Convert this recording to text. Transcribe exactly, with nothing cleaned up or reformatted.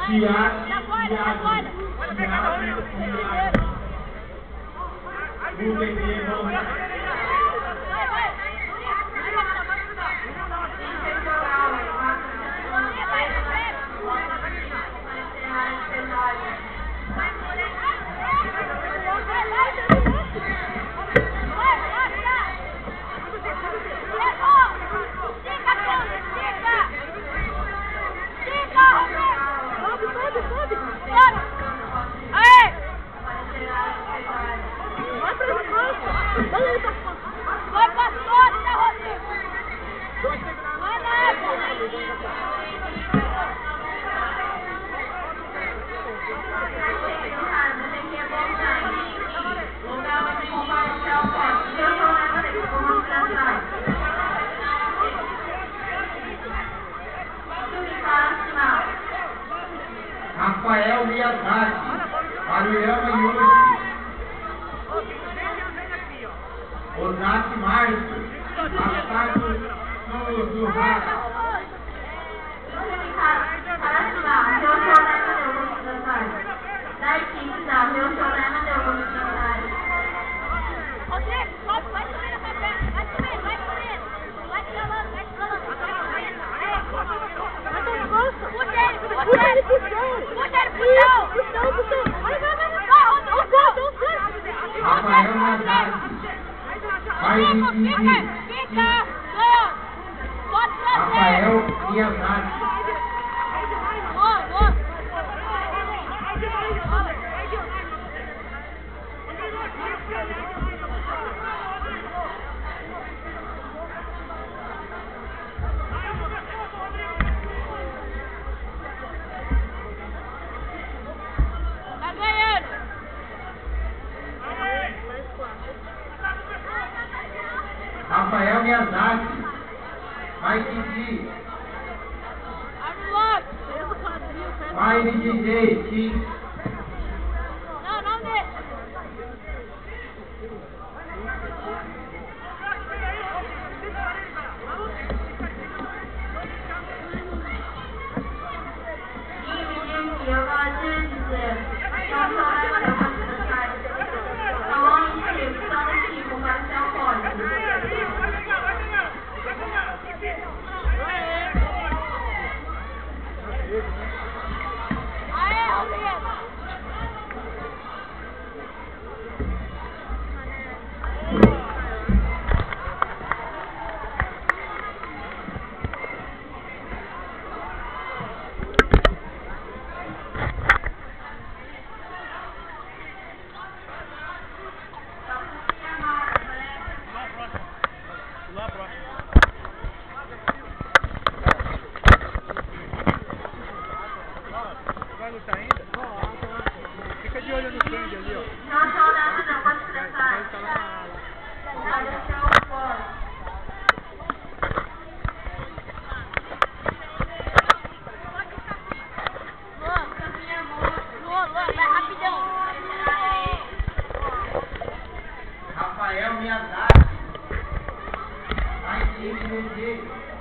Tiago, Já foi, já Tiago, foi. Tiago, o bebê, vamos lá. Vai, vai. Vai pra fora, Rodrigo! Vai lá, Rafael Miyazaki, Ariana Yuji, Ozaki Márcio, Masato Suzuhara. Rodrigo, sobe, vai subir nessa perna, vai subir, vai subir, vai escalando, vai escalando, vai no bolso, puxa ele, puxa ele, puxa ele, puxa ele, puxa ele, puxa ele, vai, vai, vai, vai, Rafael Miyazaki, vai fica, decidir. fica, ganhou, pode trazer, Rafael Miyazaki, boa, boa. Tá ganhando. Rafael Miyazaki, vai decidir. Abre logo. Vai D J, sim. Não, não deixa. Aê, Rodrigo. Vai lutar ainda? Fica de olho no sangue ali, ó. Não, não, não, não, pode estressar. Vai estar lá na ala. Vai deixar o fora. Luan, Luan, Luan, vai rapidão. Rafael Miyazaki, vai D J.